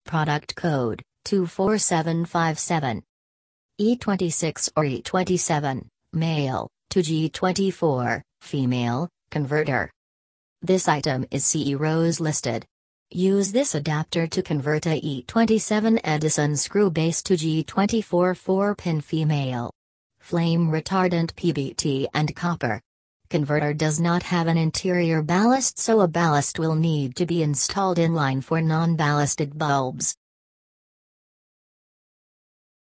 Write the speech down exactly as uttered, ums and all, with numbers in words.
Product code two four seven five seven. E twenty-six or E twenty-seven, male, to G twenty-four, female, converter. This item is C E ROHS listed. Use this adapter to convert a E twenty-seven Edison screw base to G twenty-four four pin female. Flame retardant P B T and copper. Converter does not have an interior ballast, so a ballast will need to be installed inline for non-ballasted bulbs.